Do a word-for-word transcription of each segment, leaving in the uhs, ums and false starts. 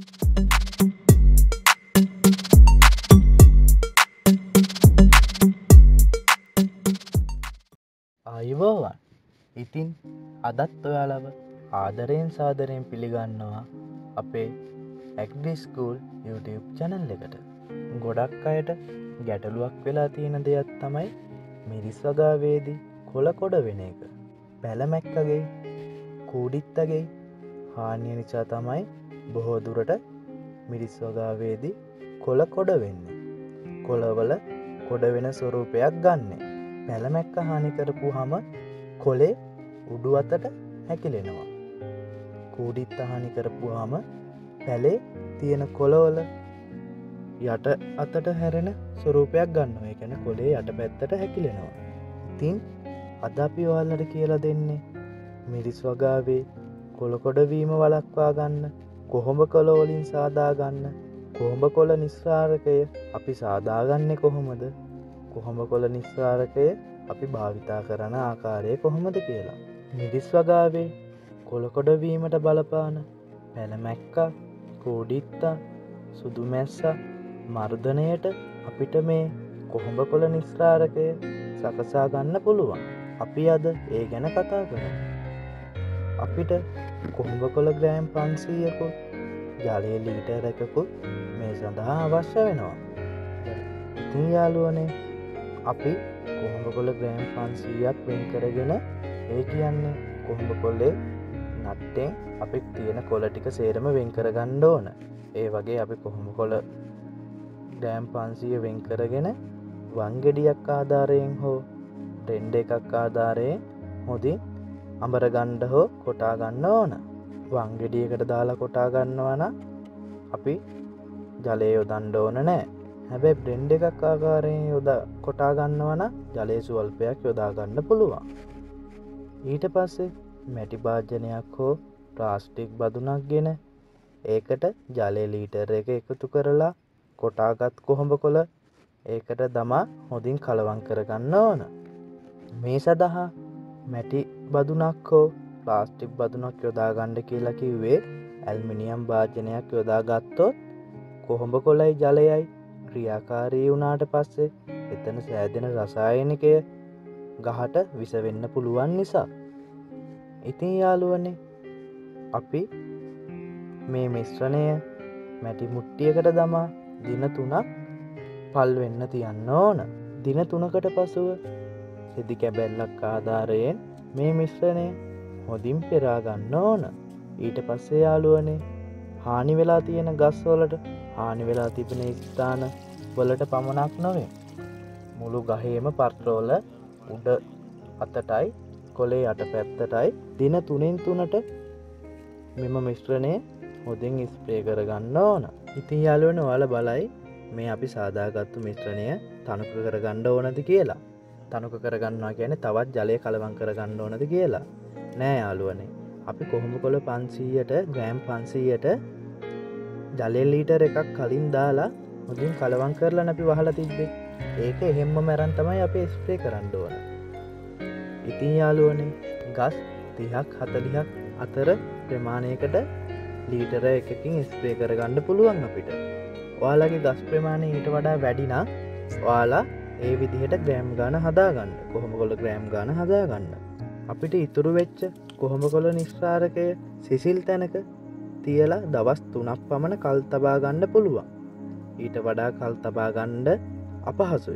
ආයුබෝවන්. ඉතින් අදත් ඔයාලව ආදරයෙන් සාදරයෙන් පිළිගන්නවා අපේ ඇග්‍රි ස්කූල් YouTube channel එකට. ගොඩක් අයට ගැටලුවක් වෙලා තියෙන දෙයක් තමයි මිරිස් වගාවේදී කොළ කොඩ වෙන එක. පැලමැක්කගේ කූඩිත්තගේ හානිය නිසා තමයි බොහෝ දුරට මිරිස් වගාවේදී කොළ කොඩ වෙන්නේ. කොළවල කොඩ වෙන ස්වරූපයක් ගන්නෙ. පැලමැක්ක හානි කරපුහම කොලේ උඩු අතට හැකිලෙනවා. කූඩිත්ත හානි කරපුහම පැලේ තියෙන කොළවල යට අතට හැරෙන ස්වරූපයක් ගන්නවා. ඒ කියන්නේ කොලේ යට පැත්තට හැකිලෙනවා. ඉතින් අද අපි ඔයාලට කියලා දෙන්නේ මිරිස් වගාවේ කොළ කොඩ වීම වළක්වා ගන්න, කොහොඹ කොළ වලින් සාදා ගන්න, කොහොඹ කොළ නිස්සාරකය අපි සාදාගන්නේ කොහොමද, කොහොඹ කොළ නිස්සාරකය අපි භාවිතා කරන ආකාරය කොහොමද කියලා. මිරිස් වගාවේ කොළ කොඩ වීමට බලපාන පැලමැක්කා, කූඩිත්තා, සුදු මැස්සා මර්ධනයට අපිට මේ කොහොඹ කොළ නිස්සාරකය සකසා ගන්න පුළුවන්. අපි අද ඒ ගැන කතා කරමු. අපිට කොහොඹ කොළ ග්‍රෑම් පන්සීයකුත් ජලය ලීටර් එකකුත් මේ සඳහා අවශ්‍ය වෙනවා. ඉතින් යාළුවනේ අපි කොහොඹ කොළ ග්‍රෑම් පන්සීයක් වෙන් කරගෙන, ඒ කියන්නේ කොහොඹ කොල්ලේ නට්ටෙන් අපි තියෙන කොළ ටික සේරම වෙන් කරගන්න ඕන. ඒ වගේ අපි කොහොඹ කොළ ග්‍රෑම් පන්සීය වෙන් කරගෙන වංගෙඩියක් ආධාරයෙන් හෝ රෙන්ඩ එකක් ආධාරයෙන් හොඳින් අඹර ගණ්ඩ හෝ කොටා ගන්න ඕන. වංගෙඩියකට දාලා කොටා ගන්නවා නම් අපි ජලය යොදන්න ඕන නෑ. හැබැයි බ්ලෙන්ඩ් එකක් ආකාරයෙන් යොදා කොටා ගන්නවා නම් ජලය ස්වල්පයක් යොදා ගන්න පුළුවන්. ඊට පස්සේ මැටි භාජනයක් හෝ ප්ලාස්ටික් බදුනක් ගෙන ඒකට ජලය ලීටර් එක එකතු කරලා කොටාගත් කොහොඹ කොළ ඒකට දමා හොඳින් කලවම් කරගන්න ඕන. මේ සඳහා මැටි බදුනක් හෝ ප්ලාස්ටික් බදුනක් යොදා ගන්න කියලා කිව්වේ ඇල්මිනියම් භාජනයක් යොදා ගත්තොත් කොහොඹ කොළයි ජලයයි ක්‍රියාකාරී වුණාට පස්සේ එතන සෑදෙන රසායනිකය ගහට විස වෙන්න පුළුවන් නිසා. ඉතින් යාළුවනේ අපි මේ මිශ්‍රණය මැටි මුට්ටියකට දමා දින තුනක් පල් වෙන්න තියන්න ඕන. දින තුනකට පසුව රෙදි කැබැල්ලක් ආධාරයෙන් මේ මිශ්‍රණය හොඳින් පෙරා ගන්න ඕන. ඊට පස්සේ යාළුවනේ හානි වෙලා තියෙන ගස් වලට, හානි වෙලා තිබෙන ස්ථාන වලට පමණක් නොවේ, මුළු ගහේම පත්‍රවල උඩ අතටයි කොළේ යට පැත්තටයි දින තුනෙන් තුනට මෙම මිශ්‍රණය හොඳින් ස්ප්‍රේ කරගන්න ඕන. ඉතින් යාළුවනේ ඔයාලා බලයි මේ අපි සාදාගත්තු මිශ්‍රණය තනක කරගන්න ඕනද කියලා. තනක කරගන්නවා කියන්නේ තවත් ජලය කලවම් කරගන්න ඕනද කියලා. නෑ යාළුවනේ. අපි කොහොඹ කොළ පන්සීයට ග්‍රෑම් පන්සීයට ජලය ලීටර් එකක් කලින් දාලා හොඳින් කලවම් කරලා අපි වහලා තිබ්බේ. ඒක එහෙම්ම මරන් තමයි අපි ස්ප්‍රේ කරන්න ඕන. ඉතින් යාළුවනේ ගස් තිහක් හතළිහක් අතර ප්‍රමාණයකට ලීටර එකකින් ස්ප්‍රේ කරගන්න පුළුවන් අපිට. ඔයාලගේ ගස් ප්‍රමාණය ඊට වඩා වැඩි නම් ඔයාලා ඒ විදිහට ග්‍රෑම් ගාන හදාගන්න, කොහොඹ කොළ ග්‍රෑම් ගාන හදාගන්න. අපිට ඉතුරු වෙච්ච කොහොඹ කොළ නිස්සාරකය සිසිල් තැනක තියලා දවස් තුනක් පමණ කල් තබා ගන්න පුළුවන්. ඊට වඩා කල් තබා ගන්න අපහසුයි.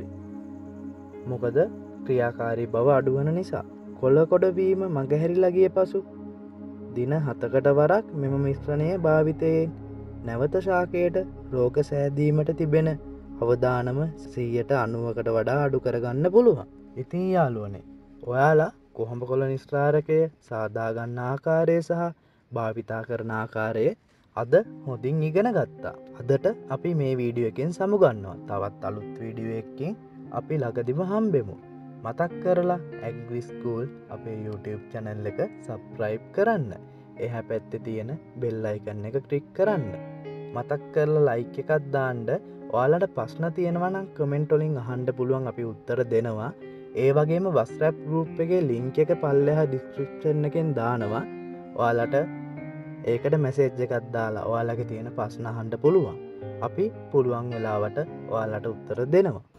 මොකද ක්‍රියාකාරී බව අඩුවන නිසා. කොළ කොඩ වීම මගහැරිලා ගිය පසු දින හතකට වරක් මෙම මිශ්‍රණය භාවිතයෙන් නැවත ශාකයට රෝග සෑදීමට තිබෙන අවදානම සීයට අනූවකට වඩා අඩු කරගන්න පුළුවන්. ඉතින් යාළුවනේ ඔයාලා කොහොඹ කොළ නිස්සාරකය සාදාගන්න ආකාරය සහ භාවිතා කරන ආකාරය අද හොඳින් ඉගෙන ගත්තා. අදට අපි මේ වීඩියෝ එකෙන් සමුගන්නවා. තවත් අලුත් වීඩියෝ එකකින් අපි ළඟදිම හම්බෙමු. මතක් කරලා ඇග්‍රි ස්කූල් අපේ YouTube channel එක subscribe කරන්න. එහා පැත්තේ තියෙන bell icon එක click කරන්න. මතක් කරලා like එකක් දාන්න. ඔයාලට ප්‍රශ්න තියෙනවා නම් comment වලින් අහන්න පුළුවන්, අපි උත්තර දෙනවා. ඒ වගේම WhatsApp group එකේ link එක පල්ලෙහා description එකෙන් දානවා. ඔයාලට ඒකට මැසේජ් එකක් දාලා ඔයාලගේ තියෙන ප්‍රශ්න අහන්න පුළුවන්. අපි පුළුවන් වෙලාවට ඔයාලට උත්තර දෙනවා.